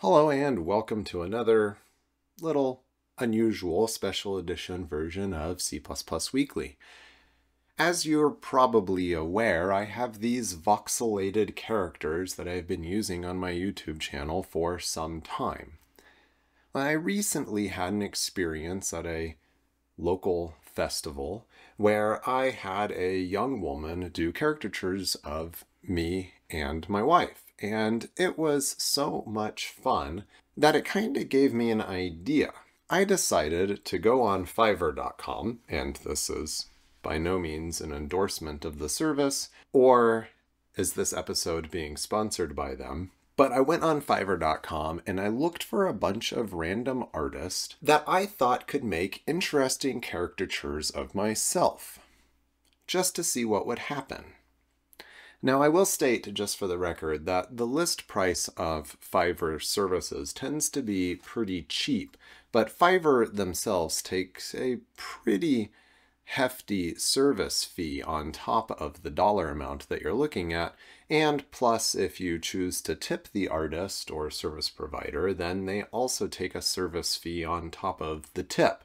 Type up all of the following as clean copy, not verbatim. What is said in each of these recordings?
Hello and welcome to another little unusual special edition version of C++ Weekly. As you're probably aware, I have these voxelated characters that I've been using on my YouTube channel for some time. I recently had an experience at a local festival where I had a young woman do caricatures of me and my wife. And it was so much fun that it kind of gave me an idea. I decided to go on Fiverr.com, and this is by no means an endorsement of the service, or is this episode being sponsored by them? But I went on Fiverr.com and I looked for a bunch of random artists that I thought could make interesting caricatures of myself, just to see what would happen. Now, I will state, just for the record, that the list price of Fiverr services tends to be pretty cheap, but Fiverr themselves takes a pretty hefty service fee on top of the dollar amount that you're looking at, and plus if you choose to tip the artist or service provider, then they also take a service fee on top of the tip.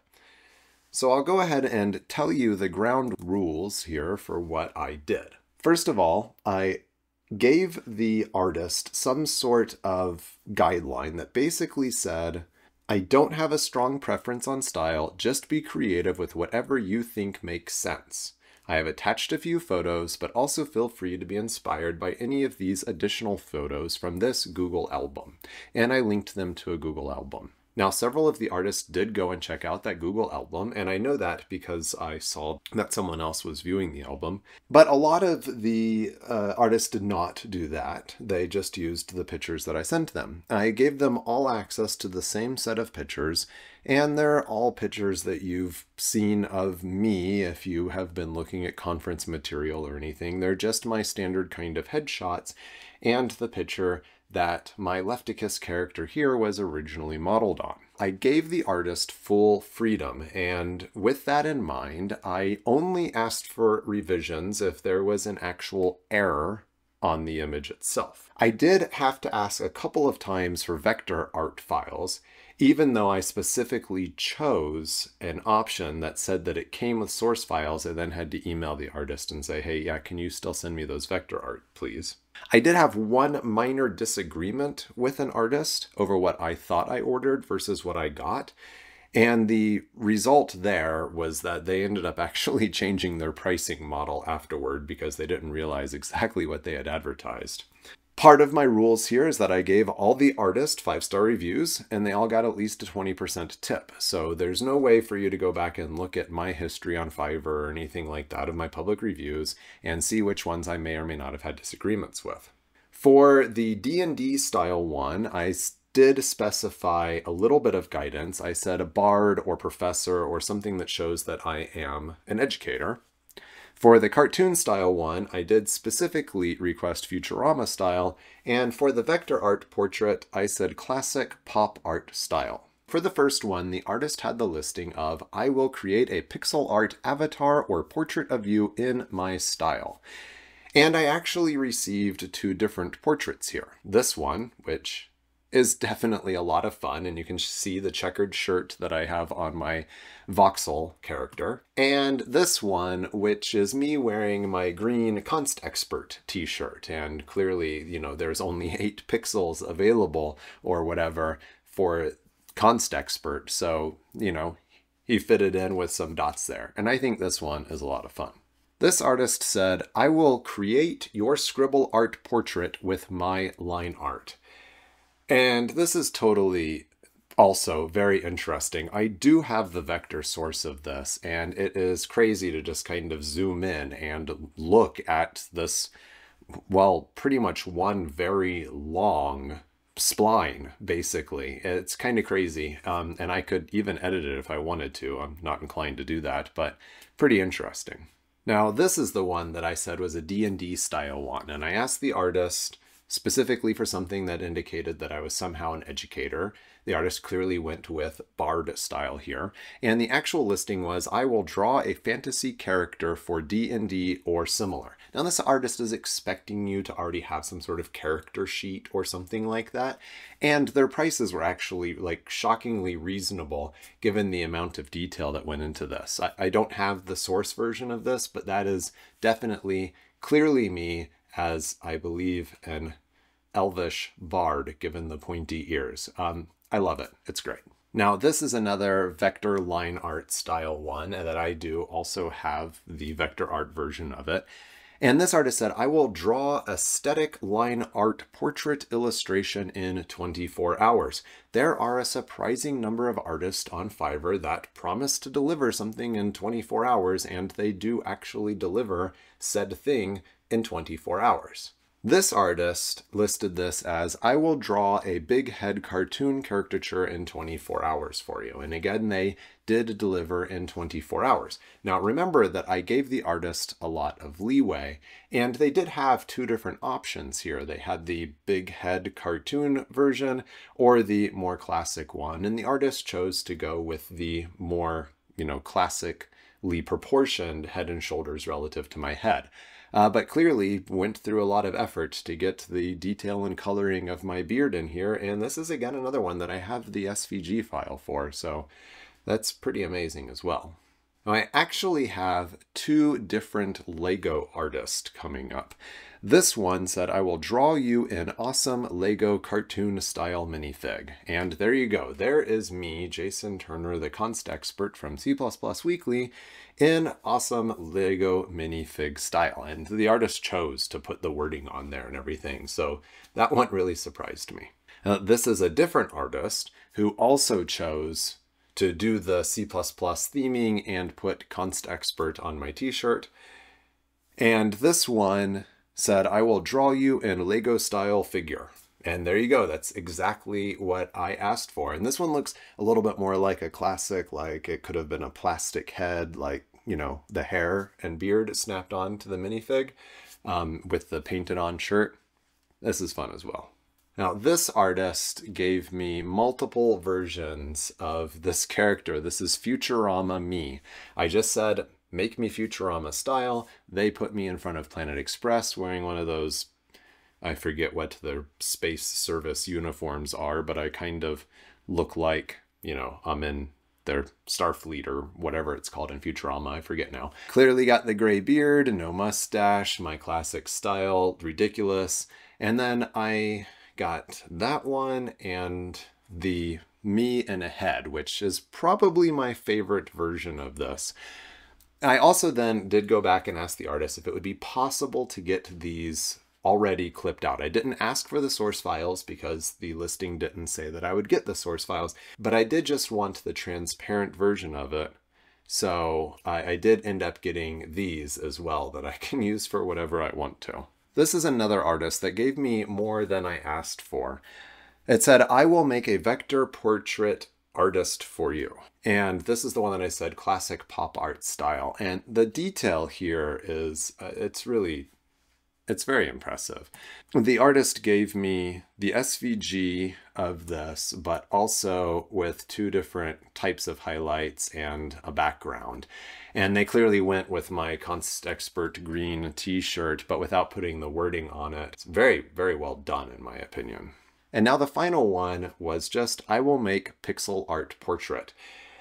So I'll go ahead and tell you the ground rules here for what I did. First of all, I gave the artist some sort of guideline that basically said, I don't have a strong preference on style, just be creative with whatever you think makes sense. I have attached a few photos, but also feel free to be inspired by any of these additional photos from this Google album. And I linked them to a Google album. Now, several of the artists did go and check out that Google album, and I know that because I saw that someone else was viewing the album. But a lot of the artists did not do that. They just used the pictures that I sent them. I gave them all access to the same set of pictures, and they're all pictures that you've seen of me if you have been looking at conference material or anything. They're just my standard kind of headshots, and the picture that my Lefticus character here was originally modeled on. I gave the artist full freedom, and with that in mind, I only asked for revisions if there was an actual error on the image itself. I did have to ask a couple of times for vector art files, even though I specifically chose an option that said that it came with source files. I then had to email the artist and say, hey, yeah, can you still send me those vector art, please? I did have one minor disagreement with an artist over what I thought I ordered versus what I got. And the result there was that they ended up actually changing their pricing model afterward because they didn't realize exactly what they had advertised. Part of my rules here is that I gave all the artists 5-star reviews, and they all got at least a 20% tip. So there's no way for you to go back and look at my history on Fiverr or anything like that of my public reviews and see which ones I may or may not have had disagreements with. For the D&D style one, I did specify a little bit of guidance. I said a bard or professor or something that shows that I am an educator. For the cartoon style one, I did specifically request Futurama style, and for the vector art portrait, I said classic pop art style. For the first one, the artist had the listing of, I will create a pixel art avatar or portrait of you in my style. And I actually received 2 different portraits here. This one, which is definitely a lot of fun, and you can see the checkered shirt that I have on my voxel character. And this one, which is me wearing my green Const Expert t-shirt, and clearly, you know, there's only 8 pixels available or whatever for Const Expert, so, you know, he fitted in with some dots there. And I think this one is a lot of fun. This artist said, I will create your scribble art portrait with my line art. And this is totally also very interesting. I do have the vector source of this, and it is crazy to just kind of zoom in and look at this, well, pretty much one very long spline, basically. It's kind of crazy, and I could even edit it if I wanted to. I'm not inclined to do that, but pretty interesting. Now, this is the one that I said was a D&D style one, and I asked the artist specifically for something that indicated that I was somehow an educator. The artist clearly went with bard style here. And the actual listing was, I will draw a fantasy character for D&D or similar. Now this artist is expecting you to already have some sort of character sheet or something like that. And their prices were actually like shockingly reasonable given the amount of detail that went into this. I don't have the source version of this, but that is definitely clearly me as, I believe, an elvish bard given the pointy ears. I love it. It's great. Now, this is another vector line art style one that I do also have the vector art version of it. And this artist said, I will draw aesthetic line art portrait illustration in 24 hours. There are a surprising number of artists on Fiverr that promise to deliver something in 24 hours, and they do actually deliver said thing in 24 hours. This artist listed this as, I will draw a big head cartoon caricature in 24 hours for you. And again, they did deliver in 24 hours. Now remember that I gave the artist a lot of leeway, and they did have two different options here. They had the big head cartoon version or the more classic one, and the artist chose to go with the more, classically proportioned head and shoulders relative to my head. But clearly went through a lot of effort to get the detail and coloring of my beard in here. And this is, again, another one that I have the SVG file for. So that's pretty amazing as well. Now, I actually have two different Lego artists coming up. This one said, I will draw you an awesome Lego cartoon style minifig. And there you go. There is me, Jason Turner, the const expert from C++ Weekly, in awesome Lego minifig style. And the artist chose to put the wording on there and everything. So that one really surprised me. This is a different artist who also chose to do the C++ theming and put const expert on my t-shirt. And this one said, I will draw you in Lego style figure. And there you go. That's exactly what I asked for. And this one looks a little bit more like a classic, like it could have been a plastic head, like, the hair and beard snapped on to the minifig with the painted on shirt. This is fun as well. Now, this artist gave me multiple versions of this character. This is Futurama me. I just said, make me Futurama style. They put me in front of Planet Express wearing one of those, I forget what their space service uniforms are, but I kind of look like, I'm in their Starfleet or whatever it's called in Futurama. I forget now. Clearly got the gray beard, no mustache, my classic style, ridiculous. And then I got that one and the me in a head, which is probably my favorite version of this. I also then did go back and ask the artist if it would be possible to get these already clipped out. I didn't ask for the source files because the listing didn't say that I would get the source files, but I did just want the transparent version of it. So I did end up getting these as well that I can use for whatever I want to. This is another artist that gave me more than I asked for. It said, I will make a vector portrait artist for you. And this is the one that I said classic pop art style. And the detail here is, it's very impressive. The artist gave me the SVG of this, but also with two different types of highlights and a background. And they clearly went with my const expert green t-shirt, but without putting the wording on it. It's very, very well done in my opinion. And now the final one was just, I will make pixel art portrait.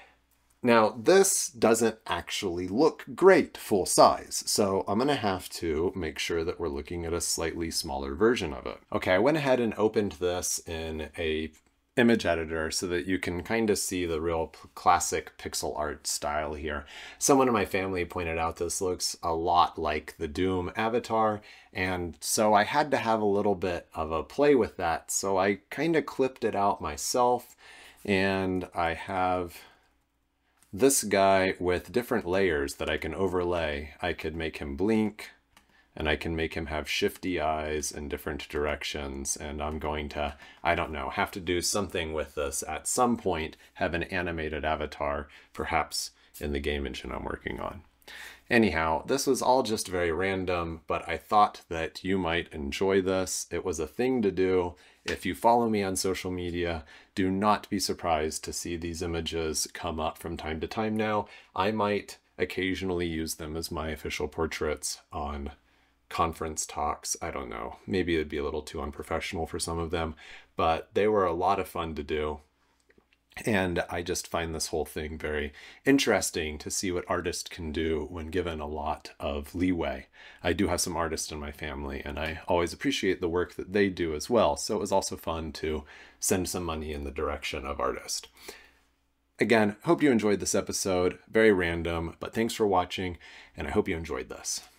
Now, this doesn't actually look great full size, so I'm going to have to make sure that we're looking at a slightly smaller version of it. Okay, I went ahead and opened this in a image editor so that you can kind of see the real classic pixel art style here. Someone in my family pointed out this looks a lot like the Doom avatar, and so I had to have a little bit of a play with that, so I kind of clipped it out myself, and I have this guy with different layers that I can overlay. I could make him blink, and I can make him have shifty eyes in different directions, and I'm going to, I don't know, have to do something with this at some point, have an animated avatar, perhaps in the game engine I'm working on. Anyhow, this was all just very random, but I thought that you might enjoy this. It was a thing to do. If you follow me on social media, do not be surprised to see these images come up from time to time now. I might occasionally use them as my official portraits on conference talks. I don't know. Maybe it'd be a little too unprofessional for some of them, but they were a lot of fun to do. And I just find this whole thing very interesting to see what artists can do when given a lot of leeway. I do have some artists in my family, and I always appreciate the work that they do as well. So it was also fun to send some money in the direction of artists. Again, hope you enjoyed this episode. Very random, but thanks for watching, and I hope you enjoyed this.